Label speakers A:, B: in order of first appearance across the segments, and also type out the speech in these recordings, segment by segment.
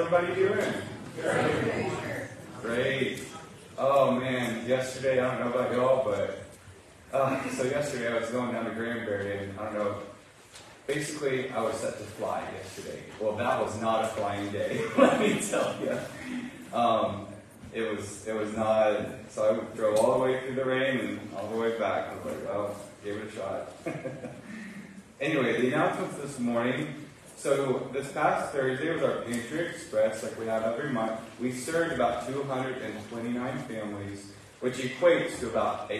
A: everybody doing? Great. Great. Oh man, yesterday, I don't know about y'all, but so yesterday I was going down to Granbury, and I don't know, basically I was set to fly yesterday. Well, that was not a flying day, let me tell you. It was not, so I drove all the way through the rain and all the way back. I was like, well, gave it a shot. Anyway, the announcements this morning. So this past Thursday was our Pantry Express, like we have every month. We served about 229 families, which equates to about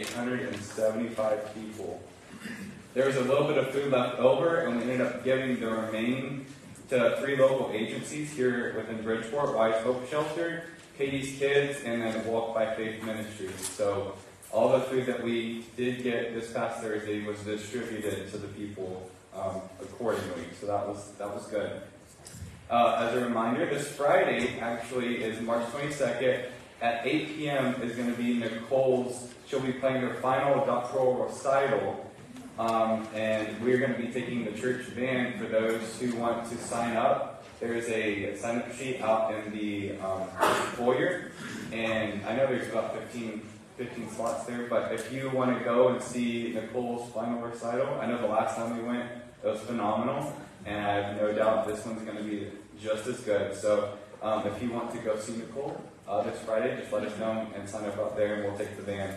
A: 875 people. There was a little bit of food left over, and we ended up giving the remaining to 3 local agencies here within Bridgeport: Wise Hope Shelter, Katie's Kids, and then Walk by Faith Ministries. So all the food that we did get this past Thursday was distributed to the people accordingly. So that was good. As a reminder, this Friday actually is March 22nd at 8 p.m. is going to be Nicole's. She'll be playing her final doctoral recital, and we're going to be taking the church van for those who want to sign up. There's a sign-up sheet out in the foyer, and I know there's about 15 slots there, but if you want to go and see Nicole's final recital, I know the last time we went, it was phenomenal, and I have no doubt this one's going to be just as good. So if you want to go see Nicole this Friday, just let us know and sign up out there, and we'll take the van.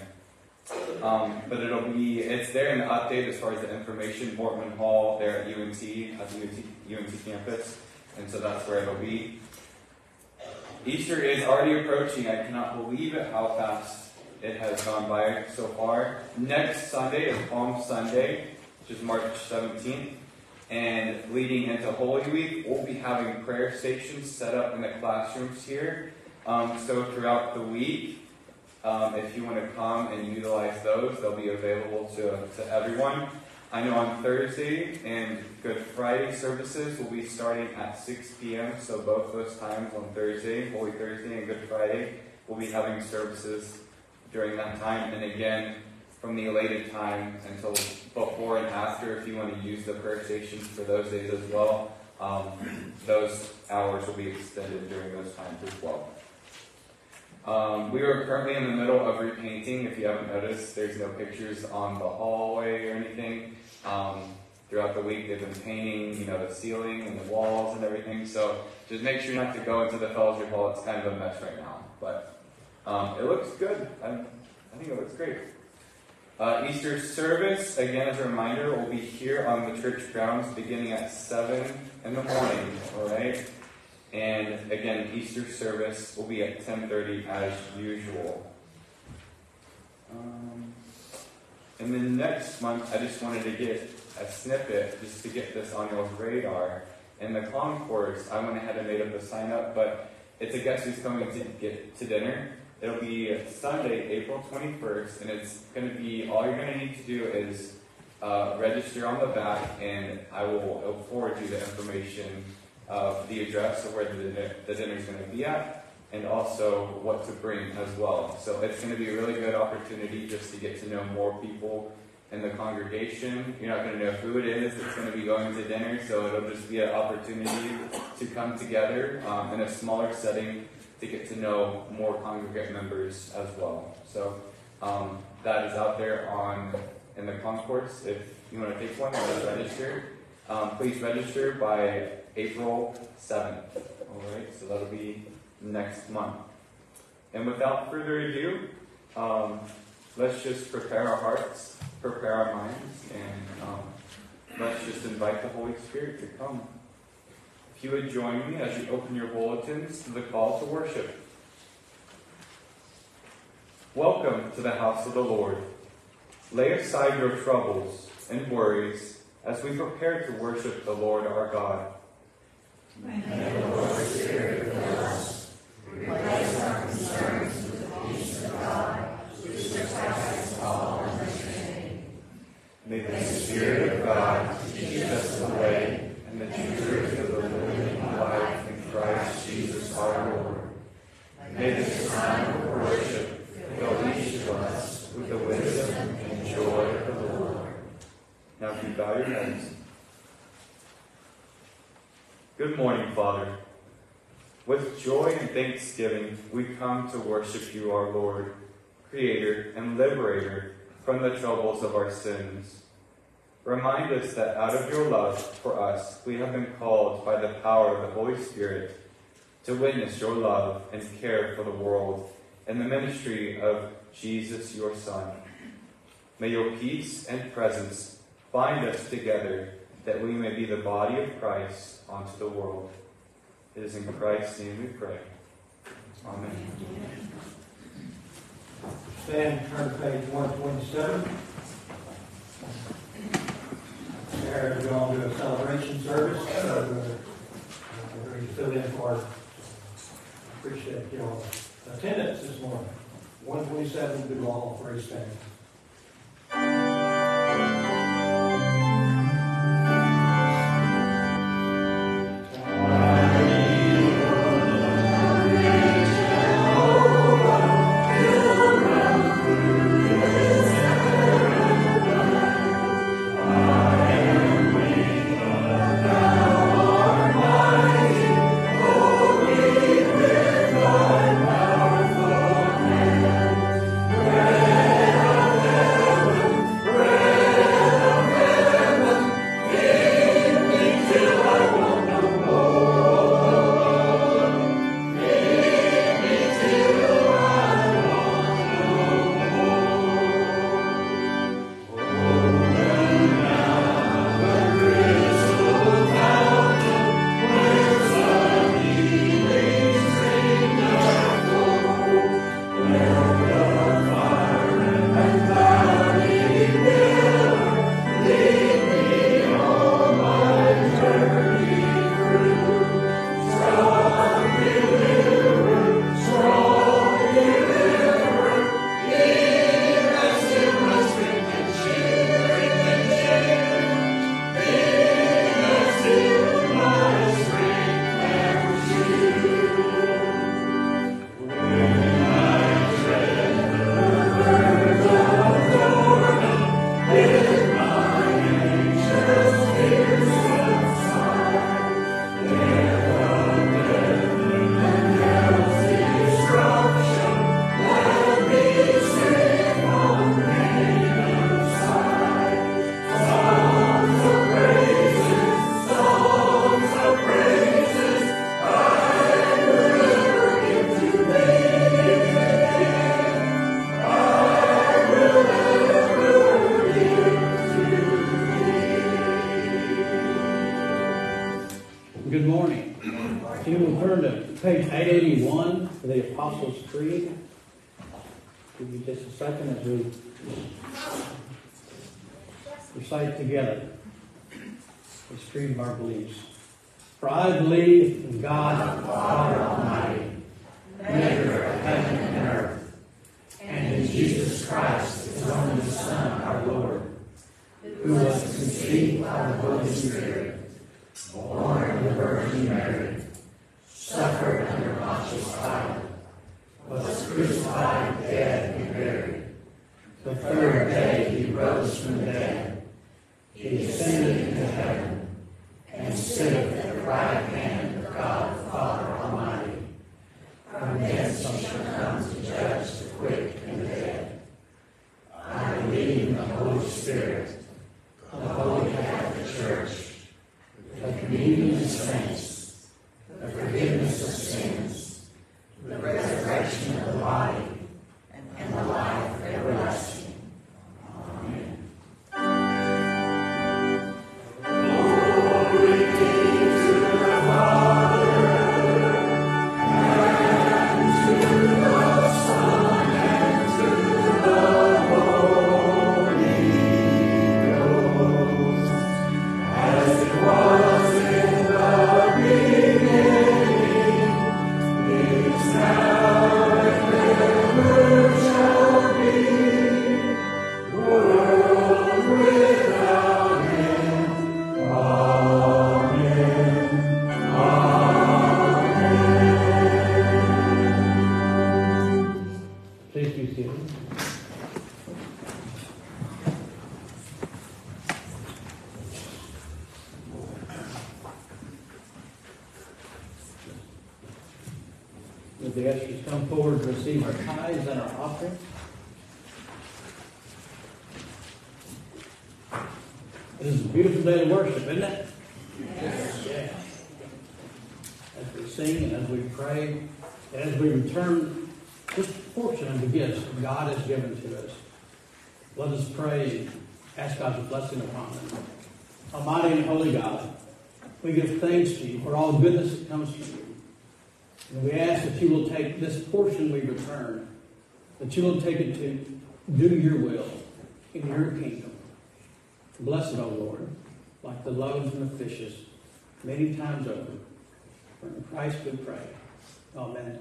A: But it's there in the update as far as the information, Bortman Hall there at UNT campus, and so that's where it'll be. Easter is already approaching. I cannot believe it, how fast it has gone by so far. Next Sunday is Palm Sunday, which is March 17th. And leading into Holy Week, we'll be having prayer stations set up in the classrooms here. So throughout the week, if you want to come and utilize those, they'll be available to everyone. I know on Thursday and Good Friday services will be starting at 6 p.m. So both those times on Thursday, Holy Thursday and Good Friday, we'll be having services during that time, and again from the elated time until before and after, if you want to use the prayer stations for those days as well, those hours will be extended during those times as well. We are currently in the middle of repainting. If you haven't noticed, there's no pictures on the hallway or anything. Throughout the week, they've been painting, the ceiling and the walls and everything. So just make sure not to go into the fellowship hall. It's kind of a mess right now, but it looks good. I think it looks great. Easter service, again, as a reminder, will be here on the church grounds beginning at 7 in the morning, all right? And again, Easter service will be at 10:30 as usual. And then next month, I just wanted to get a snippet, just to get this on your radar. In the concourse, I went ahead and made up the sign up, but it's a guest who's coming to get to dinner. It'll be Sunday, April 21st, and it's going to be, all you're going to need to do is register on the back, and I will forward you the information of the address of where the dinner is going to be at, and also what to bring as well. So it's going to be a really good opportunity just to get to know more people in the congregation. You're not going to know who it is that's going to be going to dinner, so it'll just be an opportunity to come together in a smaller setting to get to know more congregate members as well. So that is out there in the concourse. If you want to take one and register, please register by April 7th. All right, so that'll be next month. And without further ado, let's just prepare our hearts, prepare our minds, and let's just invite the Holy Spirit to come. If you would join me as you open your bulletins to the call to worship. Welcome to the house of the Lord. Lay aside your troubles and worries as we prepare to worship the Lord our God.
B: May the Holy Spirit fill us, replace our concerns with the peace of God, which surpasses all understanding.
A: May the Spirit of God teach us the way and the truth of the living life in Christ Jesus our Lord. May this time of worship fill each of us with the wisdom and joy of the Lord. Now if you bow your heads. Good morning, Father. With joy and thanksgiving, we come to worship you, our Lord, Creator and Liberator from the troubles of our sins. Remind us that out of your love for us, we have been called by the power of the Holy Spirit to witness your love and care for the world and the ministry of Jesus, your Son. May your peace and presence bind us together that we may be the body of Christ unto the world. It is in Christ's name we pray. Amen.
C: Stand, turn to page 127. There, we're going to do a celebration service. We're going to fill in for, appreciate your attendance this morning. 127, do all three stand.
D: Good morning. If you will turn to page 881 for the Apostles' Creed. Give you just a second as we recite together the stream of our beliefs. For I believe in God, the Father Almighty, maker of heaven and earth, and in Jesus Christ, his only Son, our Lord, who was conceived by the Holy Spirit, born of the Virgin Mary, suffered under Pontius Pilate, was crucified, dead, and buried. The third day he rose from the dead. He ascended into heaven, and sitteth at the right hand of God the Father Almighty. From thence he shall come to judge the quick and the dead. I believe in the Holy Spirit, the Holy Catholic Church, the communion of saints, the forgiveness of sins, the resurrection of the body, and the life everlasting. Amen. Glory be to the Father, and to the Son, Would the ushers come forward to receive our tithes and our offering? This is a beautiful day to worship, isn't it? Yes. Yeah. As we sing and as we pray, and as we return this portion of the gifts that God has given to us, let us pray and ask God's blessing upon them. Almighty and holy God, we give thanks to you for all goodness that comes from you. And we ask that you will take this portion we return, that you will take it to do your will in your kingdom. Bless it, O Lord, like the loaves and the fishes, many times over. For in Christ we pray. Amen.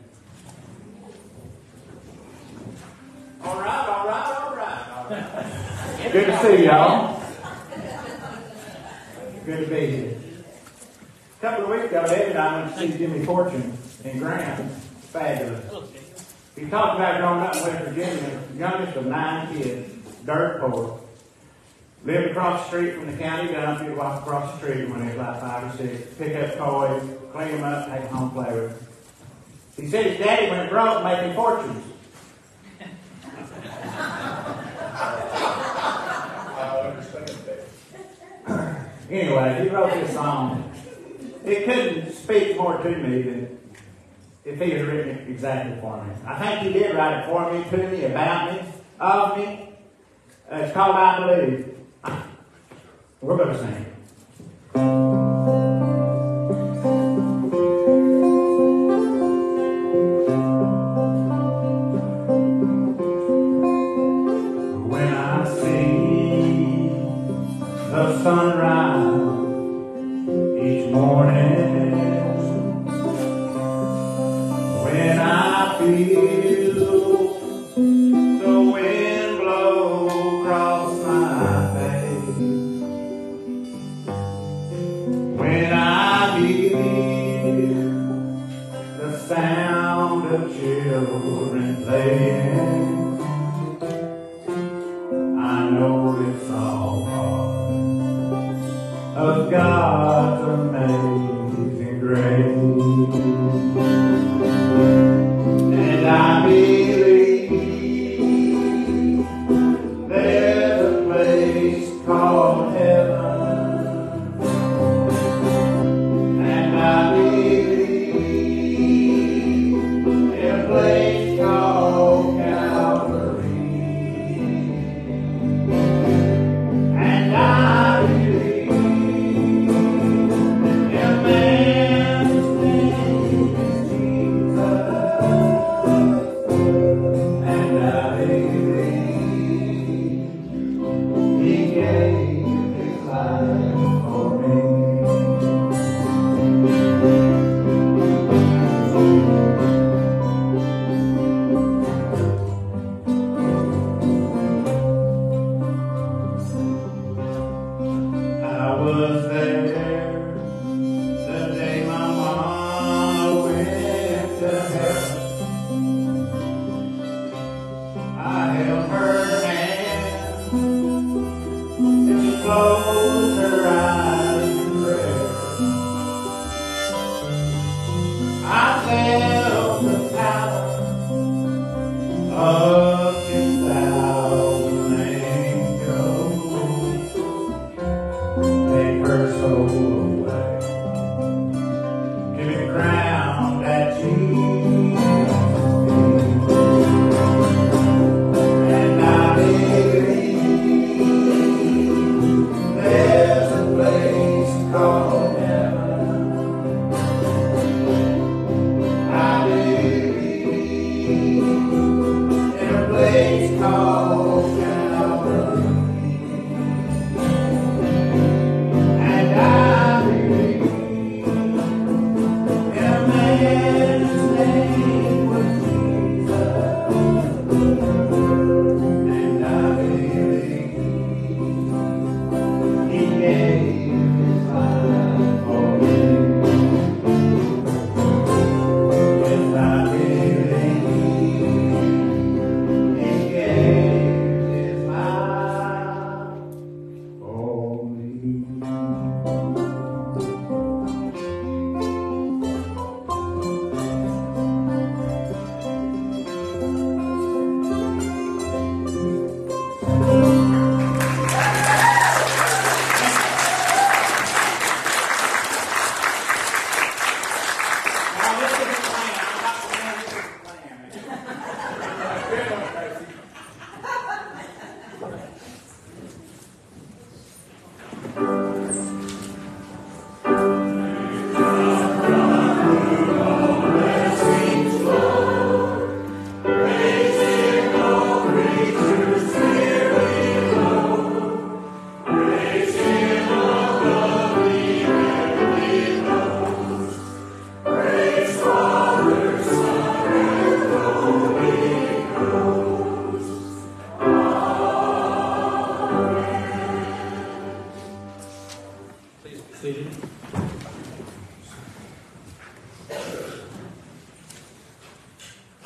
C: All right.
E: Good to see y'all.
C: Good to be here. A couple of weeks ago, David and I went to see Jimmy Fortune in Graham. Fabulous. He talked about growing up in West Virginia, youngest of 9 kids, dirt poor. Lived across the street from the county dump. He'd walk across the street when he was like 5 or 6, pick up toys, clean them up, take them home, play with them. He said his daddy went broke making fortunes. Anyway, he wrote this song. It couldn't speak more to me than if he had written it exactly for me. I think he did write it for me, to me, about me, of me. It's called I Believe. We're going to sing it. When I see the sunrise each morning, when I feel the wind blow across my face, when I hear the sound of children playing, I know it's all part of God's amazing grace. And I believe there's a place called heaven, and I believe in a place called Calvary.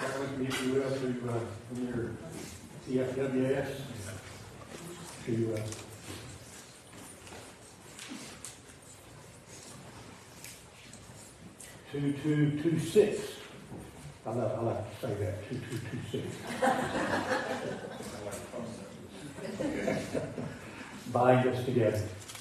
C: Turn with me, if you will, to from your TFWS to 2226. I like to say that, 2226. Bind us together.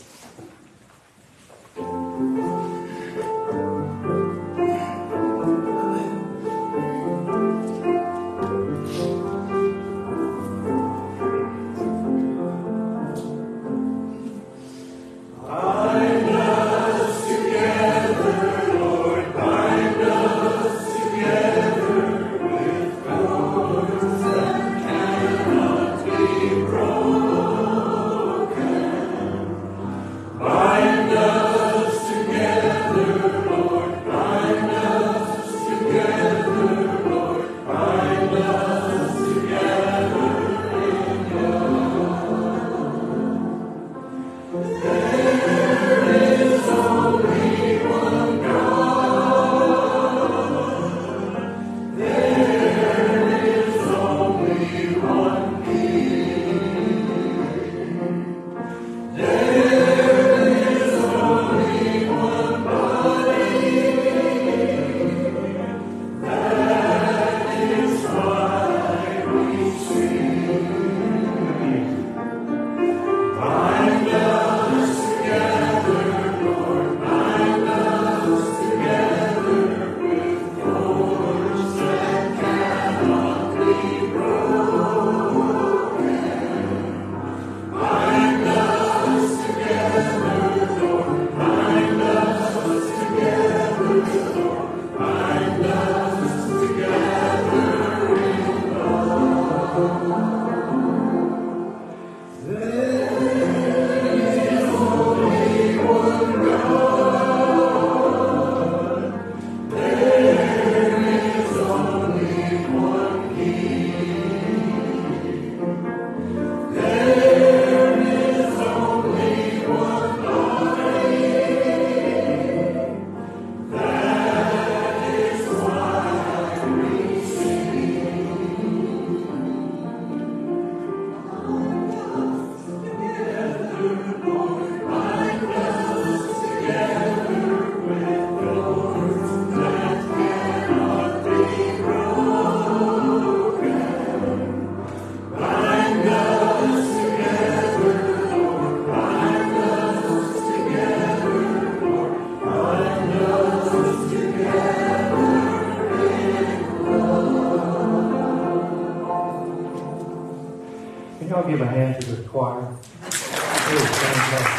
C: Can y'all give a hand to the choir? It was fantastic.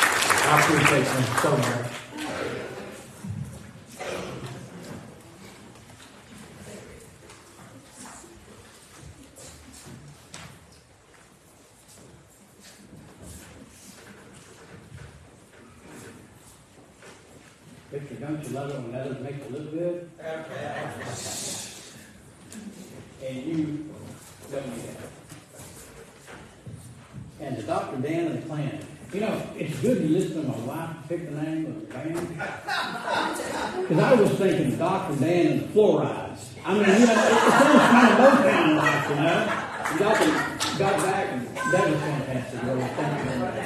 C: I appreciate them so much.
D: Victor, don't you love it when others make you look good?
B: Okay.
D: And you don't do that. And to Dr. Dan and the clan. You know, it's good to listen to my wife pick the name of the band. Because I was thinking Dr. Dan and the Fluorides. I mean, you know, it sounds kind of Motown like, you know. And y'all got back, and that was fantastic. Really. Thank you very much.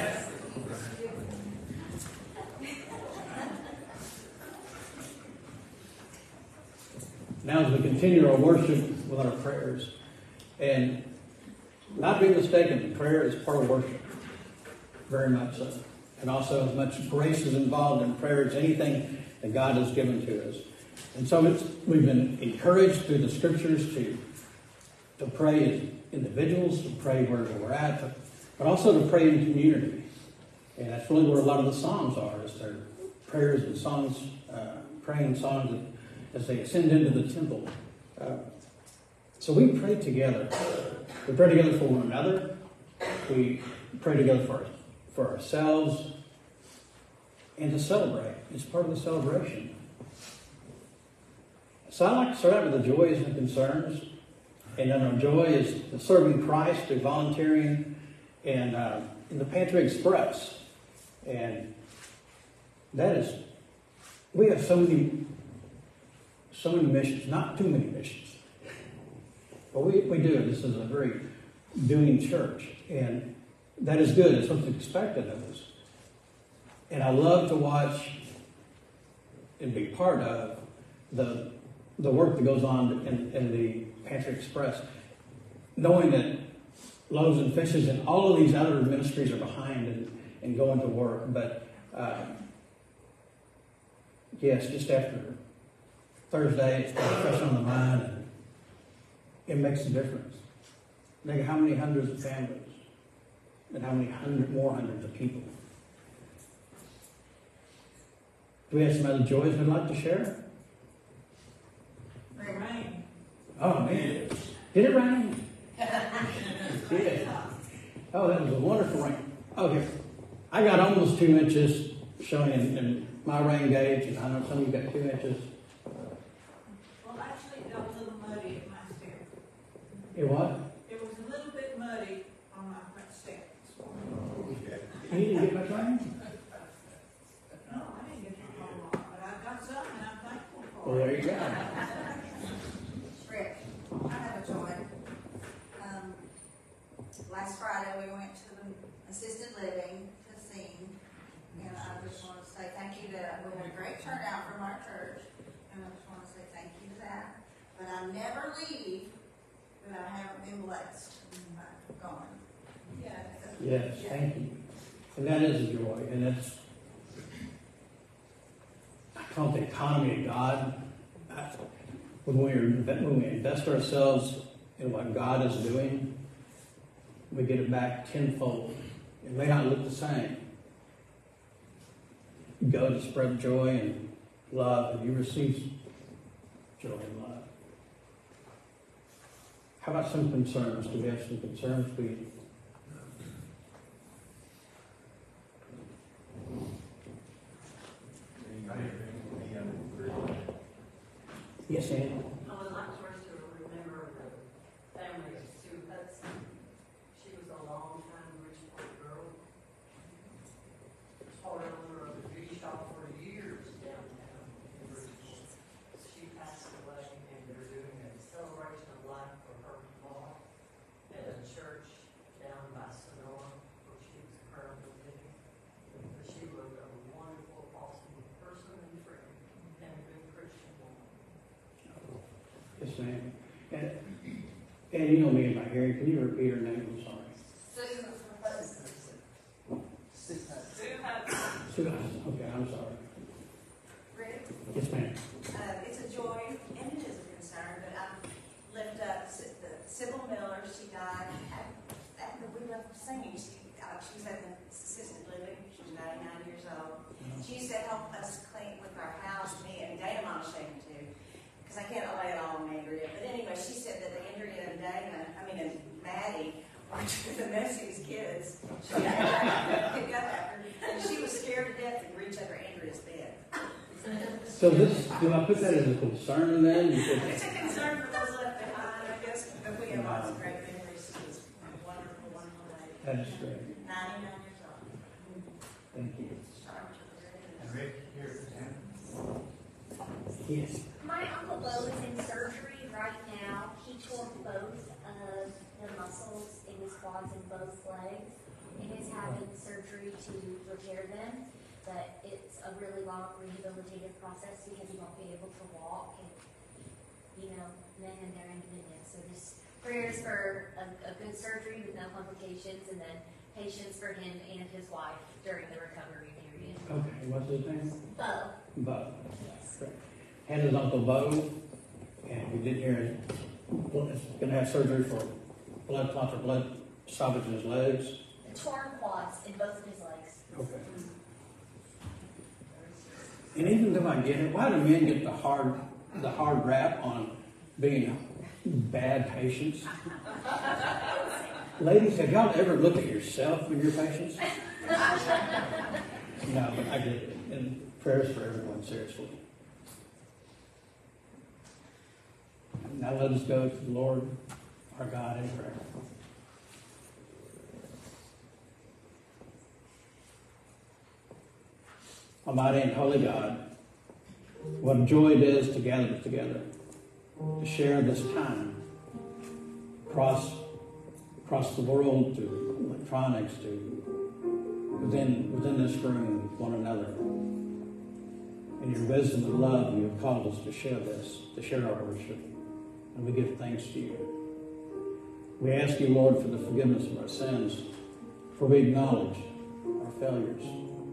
D: Now, as we continue our worship with our prayers, and not being mistaken, prayer is part of worship, very much so. And also, as much grace is involved in prayer as anything that God has given to us. And so we've been encouraged through the scriptures to pray as individuals, to pray where we're at, but also to pray in community. And that's really where a lot of the songs are, is their prayers and songs, praying songs as they ascend into the temple. So we pray together. We pray together for one another. We pray together for ourselves. And to celebrate. It's part of the celebration. So I'd like to start out with the joys and concerns. And then our joy is the serving Christ through volunteering and in the Pantry Express. And that is, we have so many missions, not too many missions. But we do. This is a very doing church, and that is good. It's what's expected of us. And I love to watch and be part of the work that goes on in the Pantry Express, knowing that Loaves and Fishes and all of these other ministries are behind and going to work. But yes, just after Thursday, it's fresh on the mind, and it makes a difference. Think of how many hundreds of families and how many more hundreds of people. Do we have some other joys we'd like to share?
B: It rained.
D: Oh, man. Did it rain? Yeah. Oh, that was a wonderful rain. Okay. I got almost 2 inches showing in my rain gauge, and I know some of you got 2 inches.
B: Well, actually, it got a little muddy at my step.
D: It what?
B: It was a little bit muddy on my front step this morning.
D: You didn't get much rain?
B: No, I didn't get a whole lot, but I got some, and I'm thankful for
D: Well,
B: it.
D: there you go.
F: Rick, I have a joy. Last Friday, we went to the assisted living to sing, and I just want to say thank you to that. We had a great turnout from our church, and I just want to say thank you to that. But I never leave that I haven't been blessed by God.
D: Yes, thank you. And that is a joy, and it's, I call it the economy of God. When we invest ourselves in what God is doing, we get it back tenfold. It may not look the same. Go to spread joy and love, and you receive joy and love. How about some concerns? Do we have some concerns? Yes, Ann?
G: I would like for us to remember the family of Sue Hudson. She was a long-time Bridgeport girl. Part owner of the beauty shop for years downtown in Bridgeport. She passed away, and they're doing a celebration of life for her tomorrow at a church down by Sonora, where she was currently living. But she was a wonderful, awesome person and friend, and a good Christian woman.
D: Yes, ma'am. And you know me in my hearing. Can you repeat her name? I'm sorry.
F: Susan Hudson.
G: Sue Hudson.
D: Sue Hudson. Okay, I'm sorry.
F: Rick,
D: Yes, ma'am.
F: it's a joy, and it is a concern, but I lift up Sybil Miller. She died after we left singing. She was at the assisted living. She was 99 years old. She used to help us clean with our house, me and Dana Mama Shaken too, because I can't lay it all on Andrea. But anyway, she said that Andrea and Maddie were the messiest kids. She picked up after, and she was scared to death to reach under Andrea's bed.
D: So do I put that as a concern then? Because
F: It's a concern for those left behind, I guess, but we have lots of great memories. She was a wonderful, wonderful lady.
D: that is great.
F: 99 years old.
D: Thank you.
F: Sharp to the red.
E: Rick, here,
D: Yes.
H: My Uncle Bo is in surgery right now. He tore both of the muscles in his quads and both legs, and is having surgery to repair them. But it's a really long rehabilitative process because he won't be able to walk, and then and there and then. So just prayers for a good surgery with no complications, and then patience for him and his wife during the recovery period.
D: Okay, what's his name?
H: Bo.
D: Bo.
H: Yes.
D: Great. Had his Uncle Bo, and we did hear he's going to have surgery for blood clots or blood stoppage in his legs.
H: Torn quads in both of his legs.
D: Okay. And even though I get it, why do men get the hard rap on being bad patients? Ladies, have y'all ever looked at yourself when you're patients? No, but I get it. And prayers for everyone, seriously. Now let us go to the Lord, our God, in prayer. Almighty and holy God, what a joy it is to gather together, to share this time across the world, to electronics, to within this room, with one another. In your wisdom and love, you have called us to share this, to share our worship. And we give thanks to you. We ask you, Lord, for the forgiveness of our sins, for we acknowledge our failures.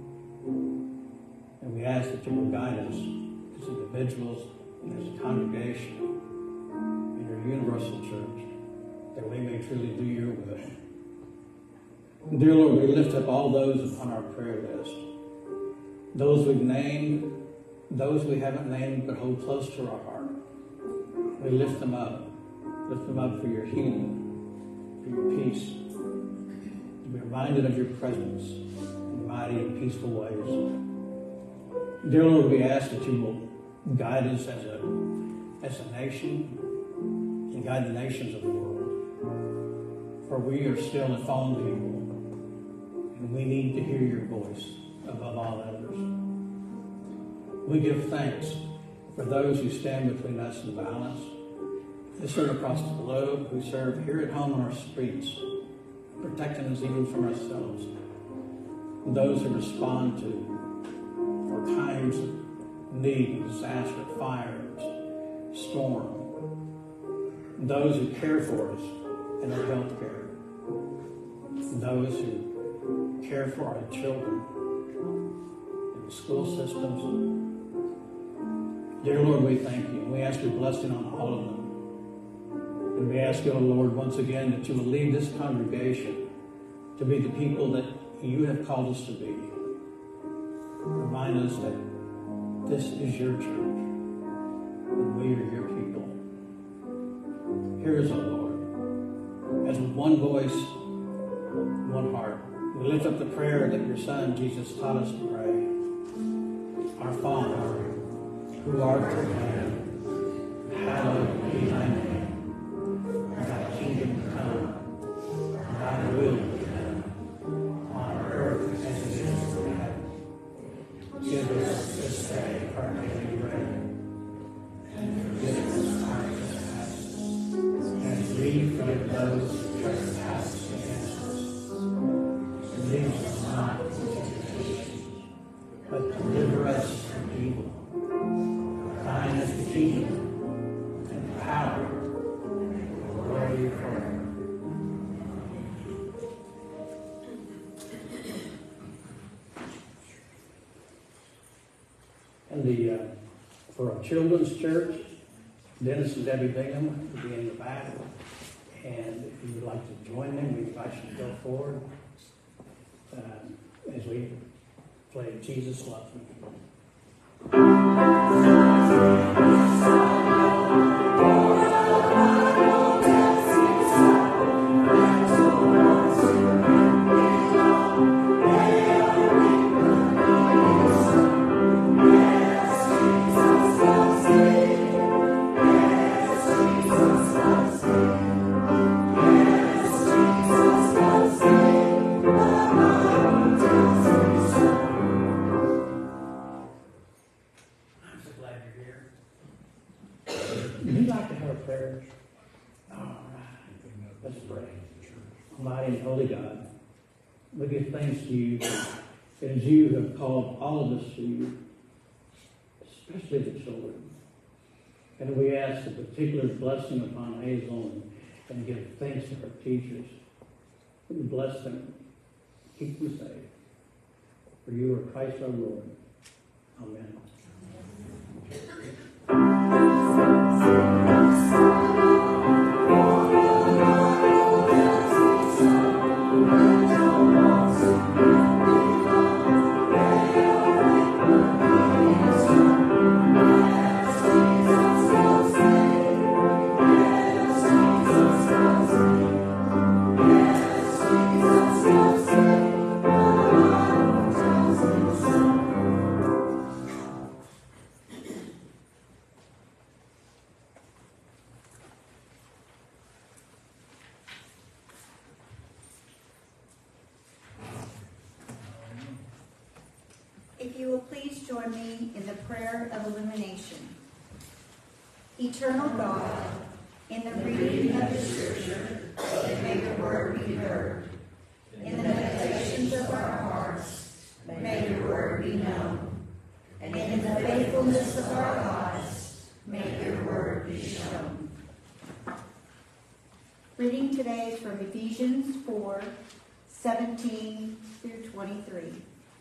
D: And we ask that you will guide us as individuals and as a congregation in your universal church, that we may truly do your will. And dear Lord, we lift up all those upon our prayer list. Those we've named, those we haven't named but hold close to our heart. We lift them up. Lift them up for your healing, for your peace, to be reminded of your presence in mighty and peaceful ways. Dear Lord, we ask that you will guide us as a nation and guide the nations of the world. For we are still a fallen people, and we need to hear your voice above all others. We give thanks for those who stand between us and violence, who serve across the globe, who serve here at home on our streets, protecting us even from ourselves. And those who respond to, for times of need, disaster, fires, storm. And those who care for us in our health care. And those who care for our children in the school systems. Dear Lord, we thank you. And we ask your blessing on all of them. And we ask you, oh Lord, once again, that you will lead this congregation to be the people that you have called us to be. Remind us that this is your church, and we are your people. Hear us, O Lord, as with one voice, one heart, we lift up the prayer that your Son, Jesus, taught us to pray. Our Father, who art in heaven, hallowed be thy name. Thy kingdom come, thy will be done, on earth as it is in heaven. Give us this day our daily bread, and forgive us our trespasses, as we forgive those who trespass against us. And lead us not into temptation, but deliver us from evil. Thine is the kingdom, and the power, and the glory forever. And for our children's church, Dennis and Debbie Bingham will be in the back. And if you would like to join them, we invite you to go forward as we play Jesus Loves Me. We give thanks to you as you have called all of us to you, especially the children. And we ask a particular blessing upon Hazel and give thanks to her teachers. We bless them, keep them safe. For you are Christ our Lord. Amen.
B: If you will please join me in the prayer of illumination. Eternal God, in the reading of the Scripture, and may your word be heard. In the meditations of our hearts, may your word be known. And in the faithfulness of our lives, may your word be shown.
I: Reading today is from Ephesians 4:17 through 23.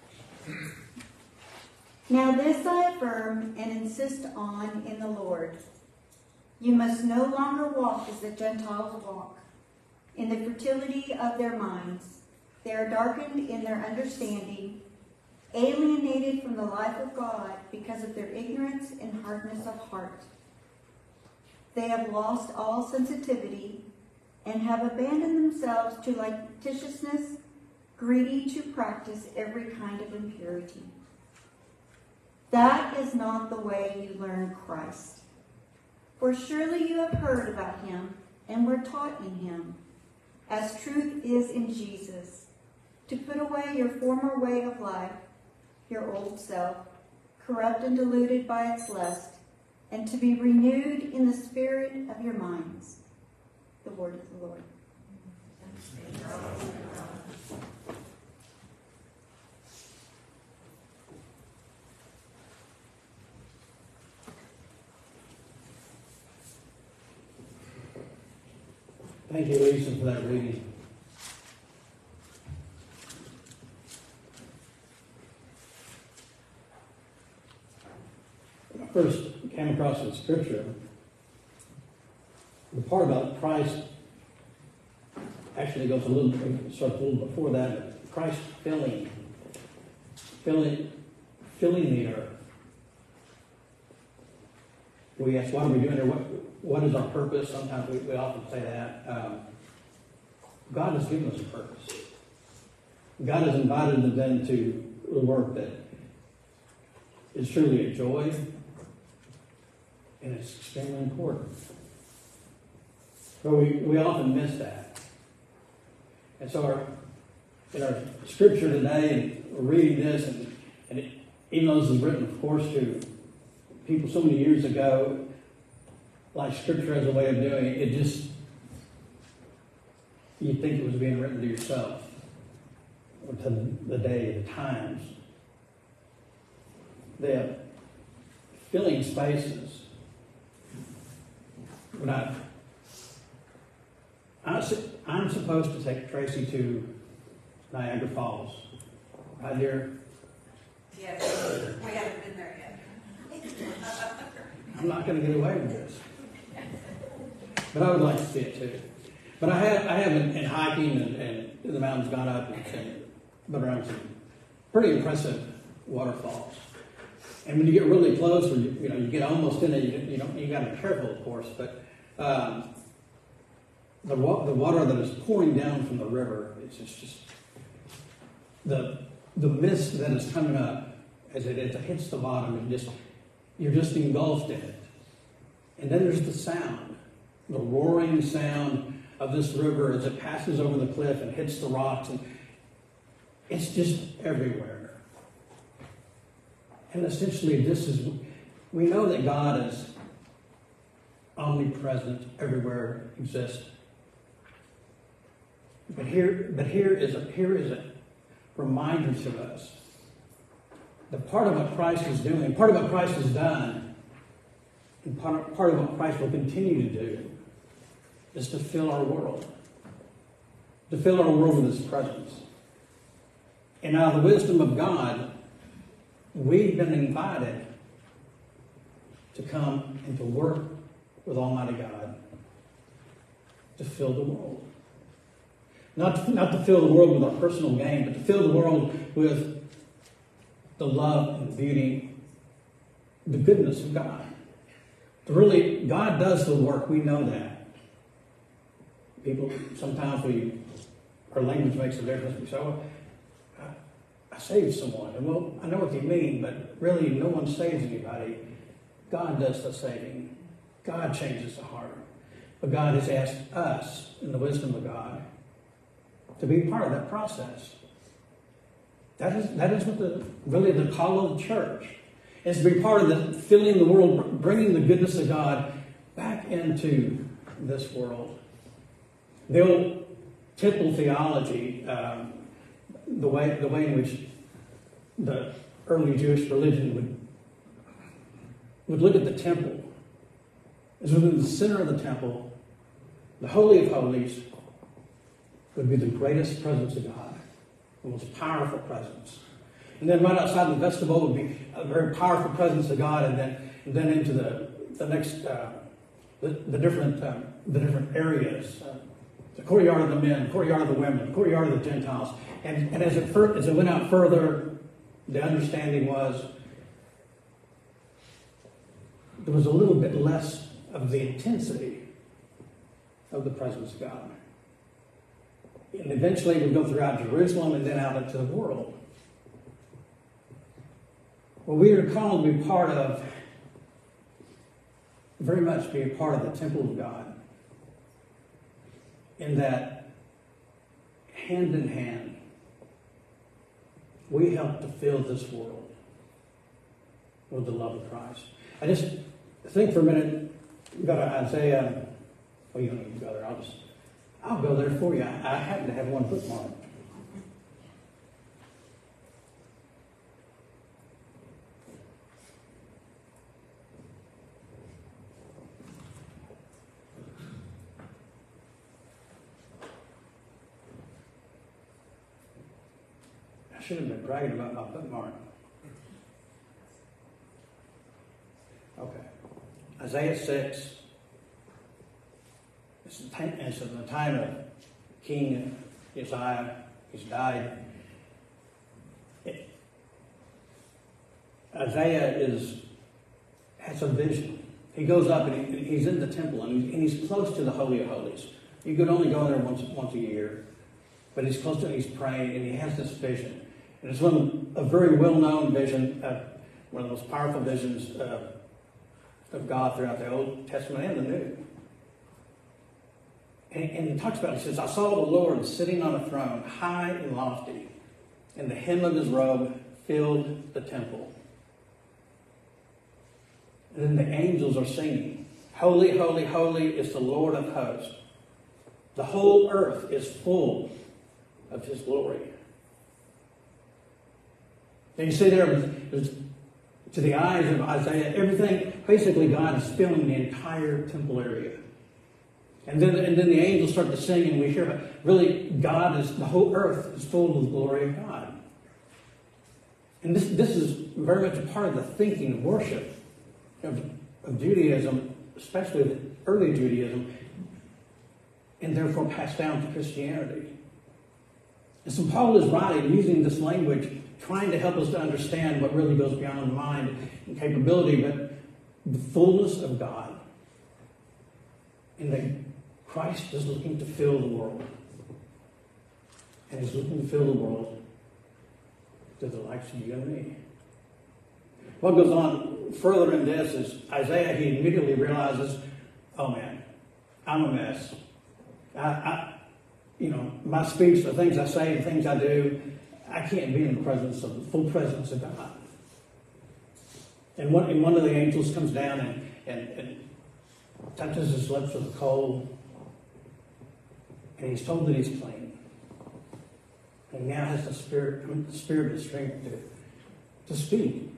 I: Now this I affirm and insist on in the Lord. You must no longer walk as the Gentiles walk, in the fertility of their minds. They are darkened in their understanding, alienated from the life of God because of their ignorance and hardness of heart. They have lost all sensitivity and have abandoned themselves to licentiousness, greedy to practice every kind of impurity. That is not the way you learn Christ. For surely you have heard about him and were taught in him, as truth is in Jesus, to put away your former way of life, your old self, corrupt and deluded by its lust, and to be renewed in the spirit of your minds. The word of the Lord.
D: Thank you, Lisa, for that reading. When I first came across the scripture, the part about Christ actually goes a little before that. But Christ filling the earth. We ask, what are we doing here? What is our purpose? Sometimes we often say that. God has given us a purpose. God has invited them then to the work that is truly a joy, and it's extremely important. But we often miss that. And so in our scripture today, and we're reading this, and even though this is written, of course, to people so many years ago, like scripture as a way of doing it, it just, you'd think it was being written to yourself, or to the day, the times. They're filling spaces. I'm supposed to take Tracy to Niagara Falls. Right here.
F: Yes, we haven't been there yet.
D: I'm not going to get away with this. But I would like to see it too. But I have in hiking and in the mountains gone up and been around some pretty impressive waterfalls. And when you get really close, or you get almost in it, you got to be careful, of course. But the water that is pouring down from the river, it's just the mist that is coming up as it hits the bottom, and you're just engulfed in it. And then there's the sound, the roaring sound of this river as it passes over the cliff and hits the rocks, and it's just everywhere. And essentially, we know that God is omnipresent, everywhere exists. But here is a reminder to us that part of what Christ is doing, part of what Christ has done, and part of what Christ will continue to do is to fill our world. To fill our world with His presence. And out of the wisdom of God, we've been invited to come and to work with Almighty God to fill the world. Not to fill the world with our personal gain, but to fill the world with the love and the beauty, the goodness of God. Really, God does the work. We know that. People, sometimes our language makes a difference. We say, well, I saved someone. And well, I know what you mean, but really no one saves anybody. God does the saving. God changes the heart. But God has asked us, in the wisdom of God, to be part of that process. That is what really the call of the church is, to be part of the filling the world, bringing the goodness of God back into this world. The old temple theology, the way in which the early Jewish religion would look at the temple, is within the center of the temple, the Holy of Holies would be the greatest presence of God, the most powerful presence. And then right outside the vestibule would be a very powerful presence of God, and then into the next the different areas, the courtyard of the men, the courtyard of the women, the courtyard of the Gentiles. And as it went out further, the understanding was there was a little bit less of the intensity of the presence of God. And eventually it would go throughout Jerusalem and then out into the world. Well, we are called to be part of, very much be a part of the temple of God. In that, hand in hand, we help to fill this world with the love of Christ. I just think for a minute, go to Isaiah. Well, you don't need to go there. I'll go there for you. I happen to have one bookmark. I should have been bragging about my bookmark. Okay. Isaiah 6. It's in the time of King Uzziah. He's died. Isaiah has a vision. He goes up and he's in the temple and he's close to the Holy of Holies. You could only go there once a year, but he's close to it. He's praying and he has this vision. And it's a very well-known vision, one of the most powerful visions of God throughout the Old Testament and the New. And he talks about it. He says, I saw the Lord sitting on a throne, high and lofty, and the hem of his robe filled the temple. And then the angels are singing, Holy, holy, holy is the Lord of hosts. The whole earth is full of his glory. And you see there, to the eyes of Isaiah, everything, basically God is filling the entire temple area. And then the angels start to sing, and we hear about, really, the whole earth is full of the glory of God. And this is very much a part of the thinking of worship of Judaism, especially the early Judaism, and therefore passed down to Christianity. And so Paul is writing using this language, trying to help us to understand what really goes beyond mind and capability, but the fullness of God. And that Christ is looking to fill the world. And he's looking to fill the world to the likes of you and me. What goes on further in this is Isaiah, he immediately realizes, oh man, I'm a mess. My speech, the things I say, the things I do, I can't be in the full presence of God. And one of the angels comes down and touches his lips with a coal. And he's told that he's clean. And he now has the spirit and strength to speak.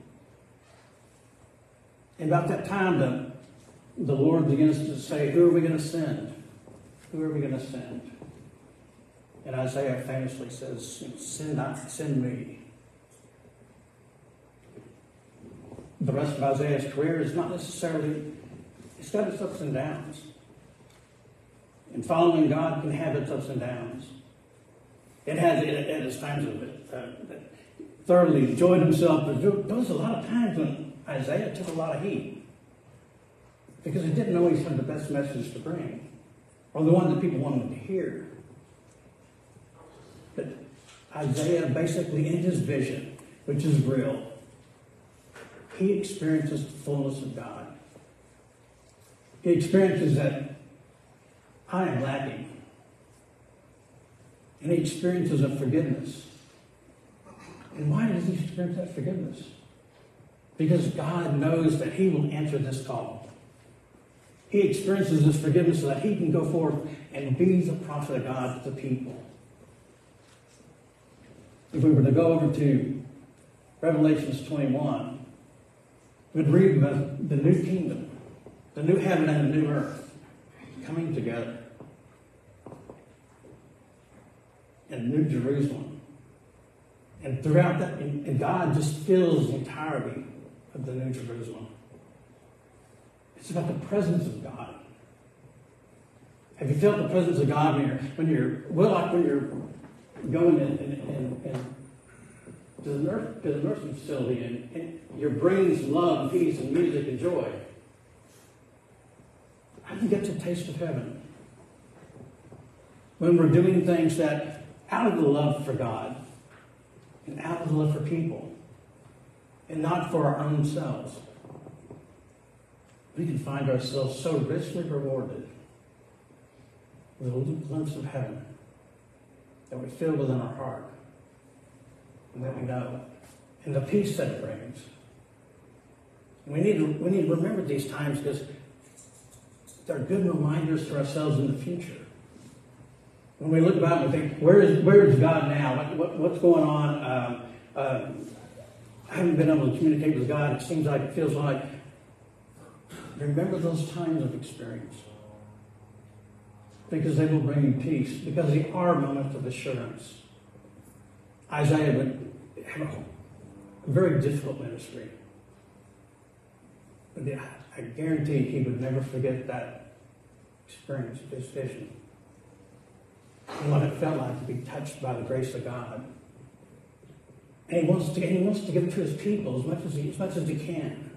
D: And about that time, the Lord begins to say, who are we going to send? Who are we going to send? And Isaiah famously says, send me. The rest of Isaiah's career is not necessarily, it's got its ups and downs. And following God can have its ups and downs. It has its times of it. Thoroughly enjoyed himself, but there was a lot of times when Isaiah took a lot of heat. Because he didn't always have the best message to bring. Or the one that people wanted to hear. But Isaiah, basically in his vision, which is real, he experiences the fullness of God. He experiences that I am lacking. And he experiences a forgiveness. And why does he experience that forgiveness? Because God knows that he will answer this call. He experiences this forgiveness so that he can go forth and be the prophet of God to the people. If we were to go over to Revelations 21, we'd read about the new kingdom, the new heaven and the new earth coming together. And New Jerusalem. And throughout that, and God just fills the entirety of the New Jerusalem. It's about the presence of God. Have you felt the presence of God when you're going in to the nursing facility and you're bringing some love and peace and music and joy? I think that's a taste of heaven. When we're doing things that out of the love for God and out of the love for people and not for our own selves, we can find ourselves so richly rewarded with a little glimpse of heaven that we feel within our heart and that we know, and the peace that it brings. And we need to remember these times because they're good reminders for ourselves in the future. When we look back and think, where is God now? What's going on? I haven't been able to communicate with God. It feels like. Remember those times of experience. Because they will bring you peace. Because they are moments of assurance. Isaiah would have a very difficult ministry. But I guarantee he would never forget that experience, this vision. And what it felt like to be touched by the grace of God. And he wants to give it to his people as much as he can.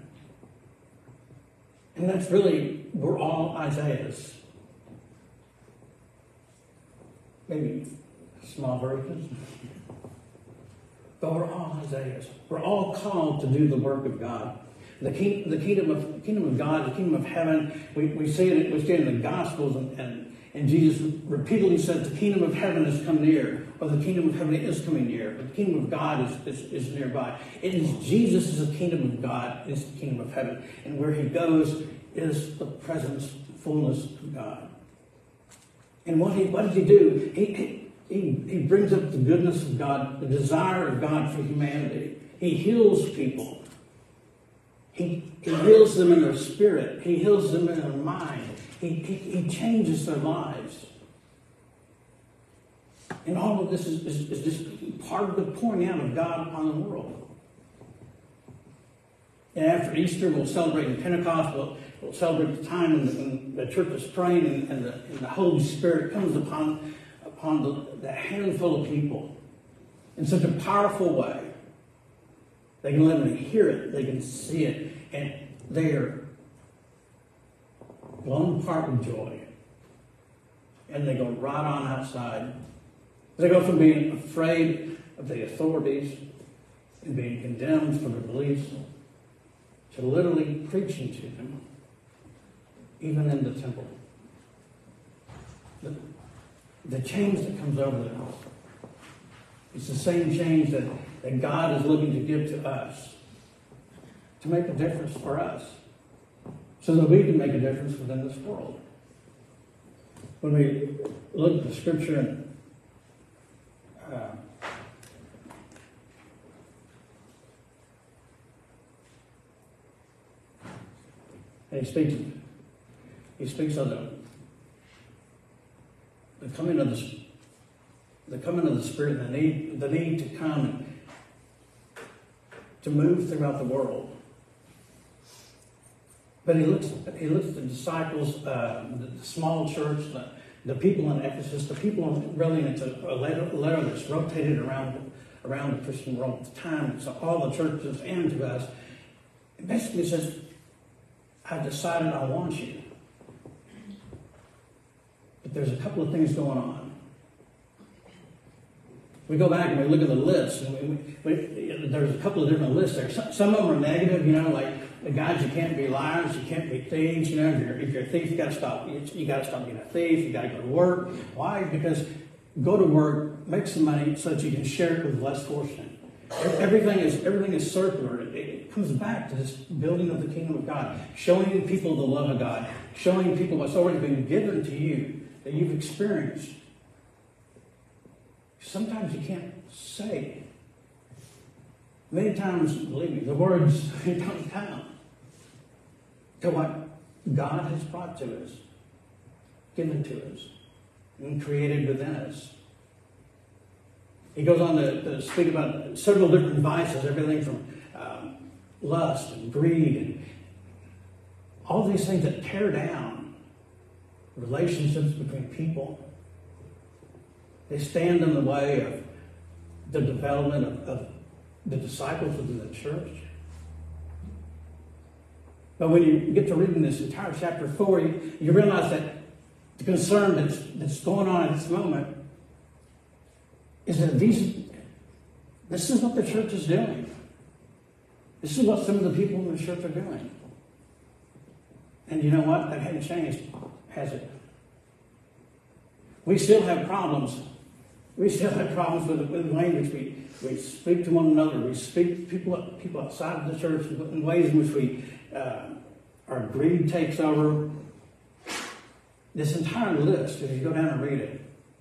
D: And that's really, we're all Isaiahs. Maybe small versions. But we're all Isaiahs. We're all called to do the work of God. The kingdom of God, the kingdom of heaven, we see it in the Gospels, and Jesus repeatedly said the kingdom of heaven has come near, or the kingdom of heaven is coming near, but the kingdom of God is nearby. It is Jesus is the kingdom of God, is the kingdom of heaven, and where he goes is the presence, fullness of God. And what does he do? He brings up the goodness of God, the desire of God for humanity. He heals people. He heals them in their spirit. He heals them in their mind. He changes their lives. And all of this is just part of the pouring out of God upon the world. And after Easter, we'll celebrate in Pentecost. We'll celebrate the time when the church is praying and the Holy Spirit comes upon the handful of people in such a powerful way. They can literally hear it. They can see it. And they are blown apart with joy. And they go right on outside. They go from being afraid of the authorities and being condemned for their beliefs to literally preaching to them, even in the temple. The change that comes over them, it's the same change that God is looking to give to us, to make a difference for us, so that we can make a difference within this world. When we look at the scripture and he speaks of the coming of the Spirit, and the need to come to move throughout the world. But he looks at the disciples, the small church, the people in Ephesus, the people really, it's a letter that's rotated around the Christian world at the time, so all the churches and to us. It basically says, I've decided I want you. But there's a couple of things going on. We go back and we look at the list, and there's a couple of different lists there. Some of them are negative, like, guys, you can't be liars, you can't be thieves, if you're a thief, you got to stop being a thief, you got to go to work. Why? Because go to work, make some money so that you can share it with less fortunate. Everything is circular. comes back to this building of the kingdom of God, showing people the love of God, showing people what's already been given to you, that you've experienced. Sometimes you can't say. Many times, believe me, the words don't count to what God has brought to us, given to us, and created within us. He goes on to speak about several different vices, everything from lust and greed and all these things that tear down relationships between people. They stand in the way of the development of the disciples within the church. But when you get to reading this entire chapter 4, you realize that the concern that's going on at this moment is that this is what the church is doing. This is what some of the people in the church are doing. And you know what? That hasn't changed, has it? We still have problems. We still have problems with the way in which we speak to one another. We speak to people outside of the church in ways in which our greed takes over. This entire list, if you go down and read it,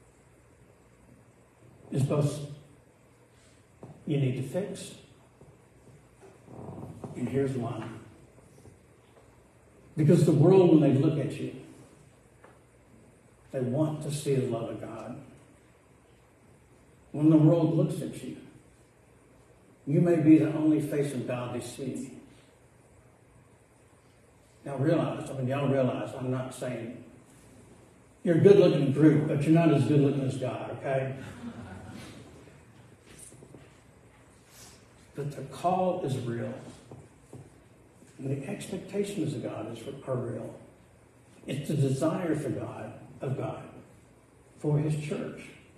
D: is both you need to fix, and here's why. Because the world, when they look at you, they want to see the love of God. When the world looks at you, you may be the only face of God they see. Now y'all realize, I'm not saying you're a good-looking group, but you're not as good-looking as God, okay? But the call is real. And the expectations of God are real. It's the desire of God, for His church.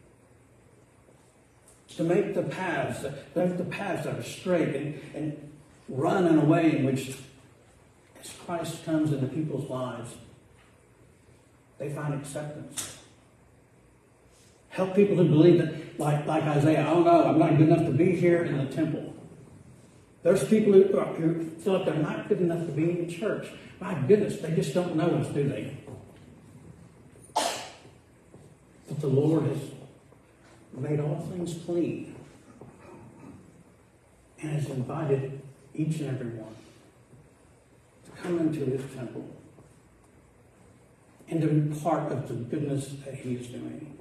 D: To make the paths that are straight and run in a way in which, as Christ comes into people's lives, they find acceptance. Help people to believe that, like Isaiah, oh no, I'm not good enough to be here in the temple. There's people who feel like they're not good enough to be in church. My goodness, they just don't know us, do they? But the Lord has made all things clean and has invited each and every one to come into His temple and to be part of the goodness that He is doing.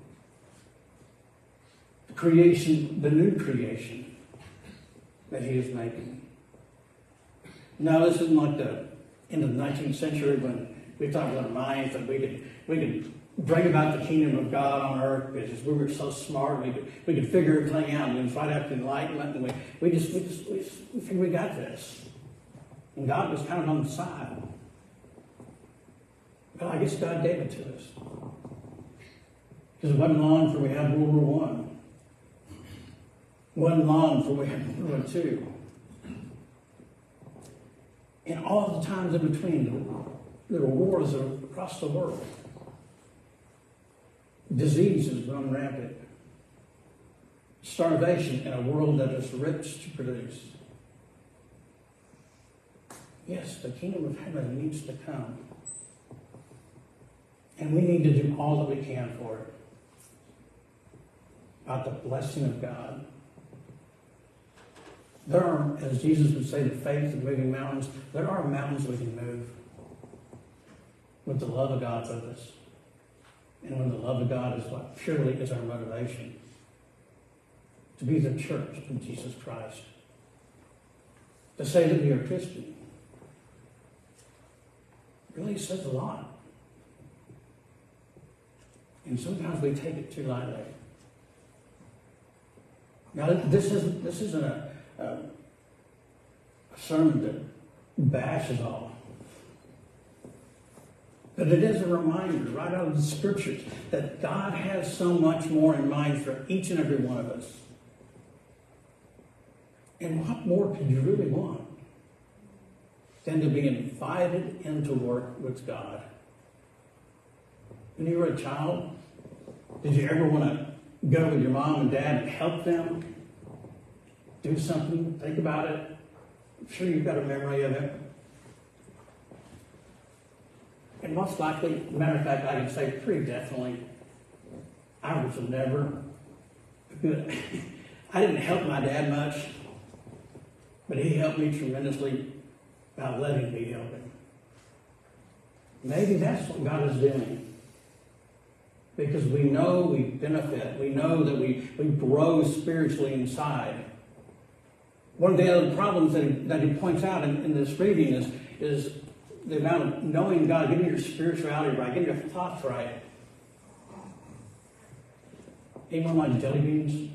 D: The creation, the new creation that He is making. Now, this isn't like the end of the 19th century when we talked about minds that we could bring about the kingdom of God on earth because we were so smart. We could figure everything out. And it was right after Enlightenment, and we figured we got this. And God was kind of on the side. But I guess God gave it to us. Because it wasn't long before we had World War I. It wasn't long before we had World War II. And all the times in between, there were wars across the world. Diseases run rampant. Starvation in a world that is rich to produce. Yes, the kingdom of heaven needs to come. And we need to do all that we can for it. About the blessing of God. There are, as Jesus would say, the faith of moving mountains. There are mountains we can move with the love of God with us. And when the love of God is what purely is our motivation. To be the church of Jesus Christ. To say that we are Christian really says a lot. And sometimes we take it too lightly. Now, this isn't a sermon that bashes all. But it is a reminder right out of the scriptures that God has so much more in mind for each and every one of us. And what more could you really want than to be invited into work with God? When you were a child, did you ever want to go with your mom and dad and help them do something, think about it, I'm sure you've got a memory of it. And most likely, matter of fact, I can say pretty definitely, I was never good. I didn't help my dad much, but he helped me tremendously by letting me help him. Maybe that's what God is doing. Because we know we benefit. We know that we grow spiritually inside. One of the other problems that he points out in this reading is the amount of knowing God, getting your spirituality right, getting your thoughts right. Anyone like jelly beans?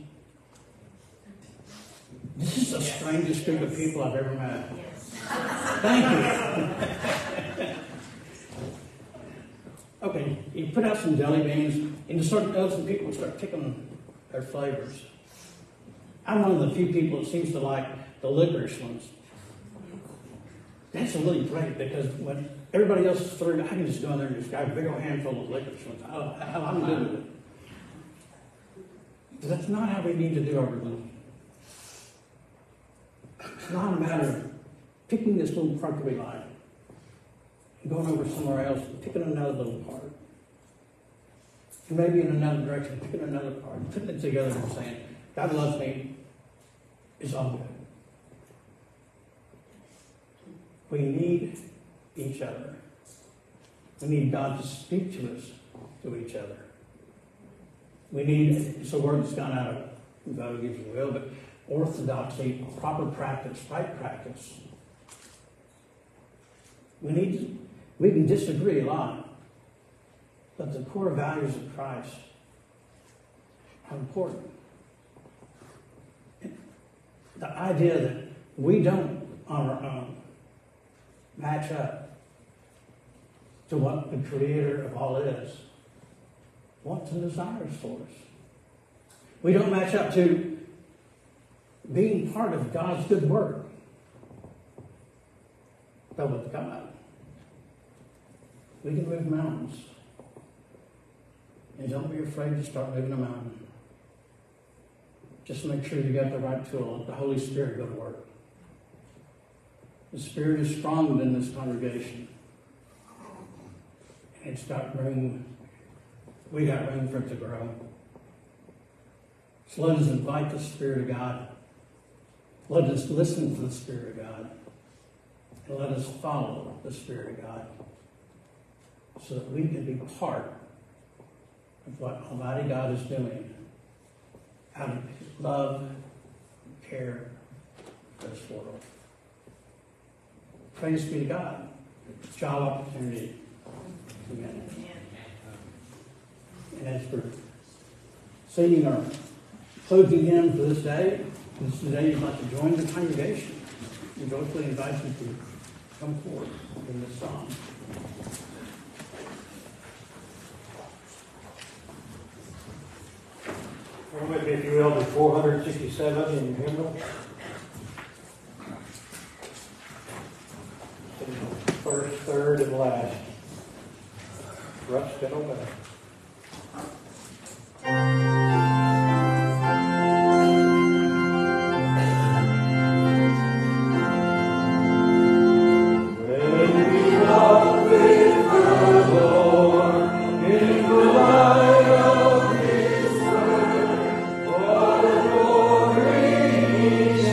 D: This is the strangest group of people I've ever met. Thank you. Okay, you put out some jelly beans, and you start noticing people start picking their flavors. I'm one of the few people that seems to like the licorice ones. That's really great because when everybody else is through, I can just go in there and just grab a big old handful of licorice ones. I'm good with it. But that's not how we need to do our religion. It's not a matter of picking this little part that we like and going over somewhere else and picking another little part. And maybe in another direction, picking another part, putting it together and saying, God loves me, it's all good. We need each other. We need God to speak to us, to each other. We need, it's a word that's gone out of vogue, if you will, but orthodoxy, proper practice, right practice. We can disagree a lot, but the core values of Christ are important. The idea that we don't, on our own, match up to what the Creator of all is wants and desires for us. We don't match up to being part of God's good work. But with God, we can move mountains. And don't be afraid to start moving a mountain. Just make sure you got the right tool. Let the Holy Spirit go to work. The Spirit is strong within this congregation. And it's got room. We got room for it to grow. So let us invite the Spirit of God. Let us listen to the Spirit of God. And let us follow the Spirit of God. So that we can be part of what Almighty God is doing out of His love and care for this world. Praise be to God. Job opportunity. Amen. And as for singing our closing hymn for this day, this is the day you'd like to join the congregation. We joyfully invite you to come forward in this song.
C: Turn with me, if you will, to 467 in your hymnal. First, third, and last. Rust and obey.
D: Glory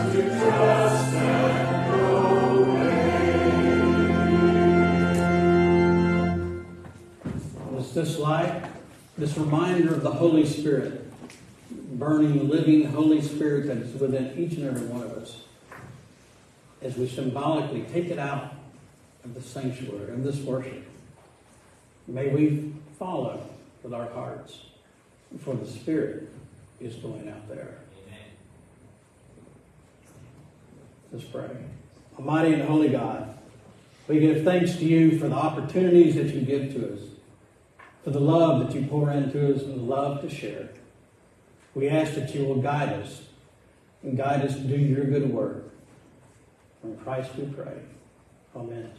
D: This light, this reminder of the Holy Spirit, burning, living Holy Spirit that is within each and every one of us, as we symbolically take it out of the sanctuary, of this worship. May we follow with our hearts, for the Spirit is going out there. Amen. Let's pray. Almighty and holy God, we give thanks to you for the opportunities that you give to us, for the love that you pour into us and the love to share. We ask that you will guide us and guide us to do your good work. In Christ we pray. Amen.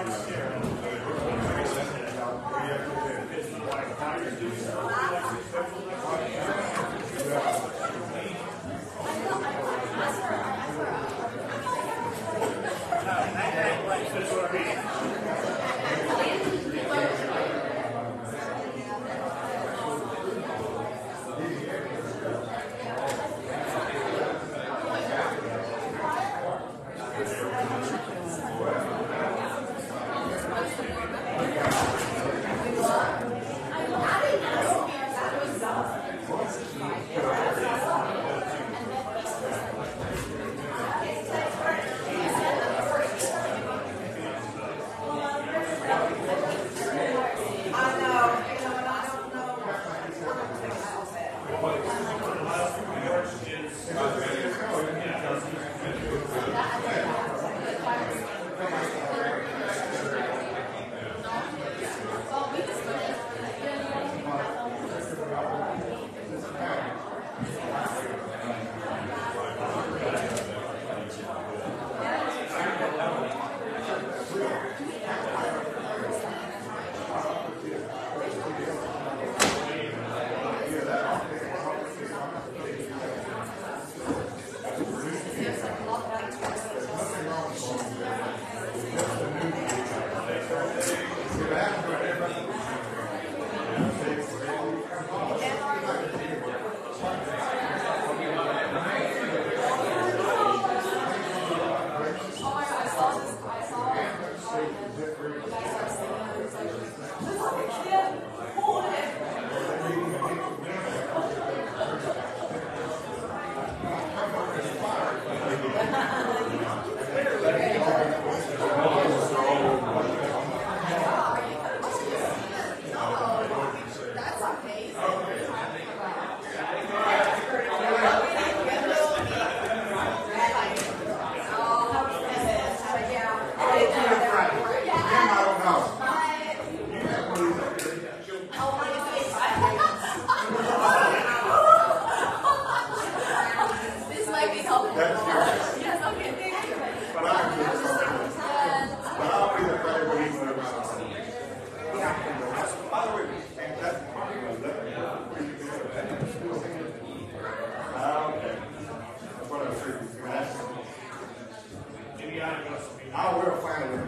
E: I will find it.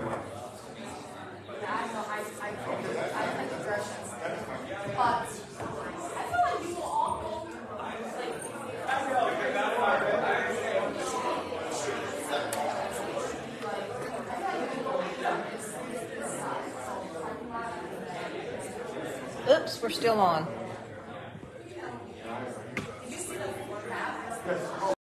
J: Oops, we're still on.